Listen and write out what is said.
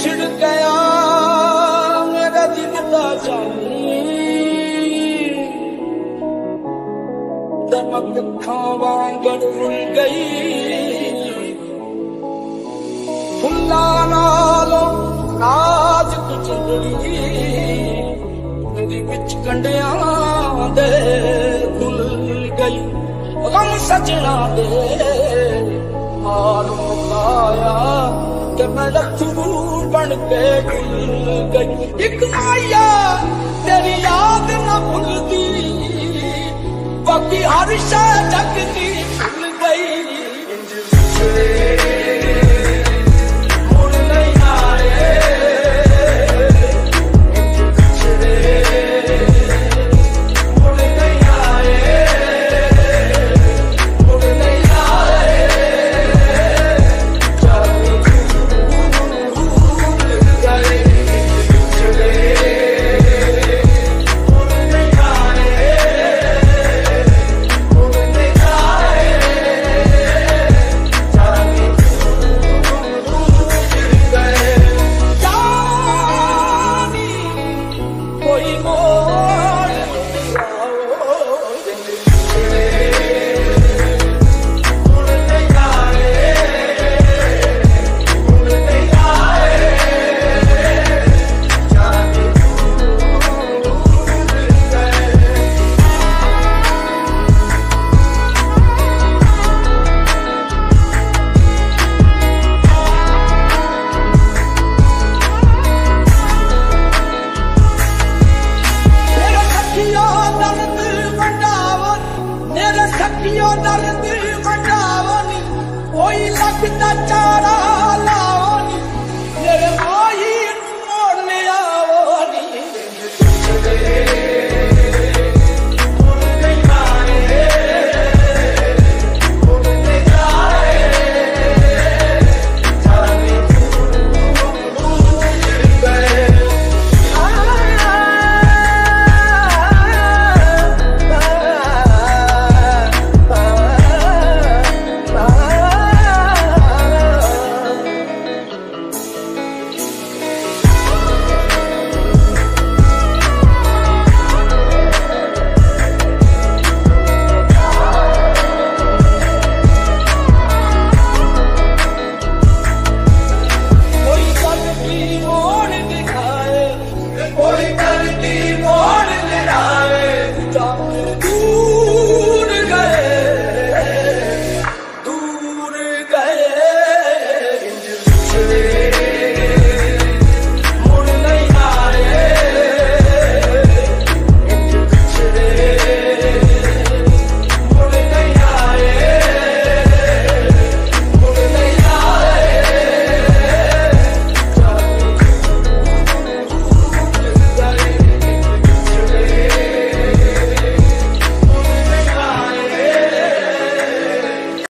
बिछड़ गया मेरा दिल का जानी, दमक खावांगड़ रुल गई, फुल्ला नालों नाज कुचली मेरी बिच कंडियां दे खुल गई। गम सजना दे हाल मुकाया कि मैं लखू बन के डुल गई। एक माया तेरी याद न भूलती, बाकी हर शय जग दी भूल गई।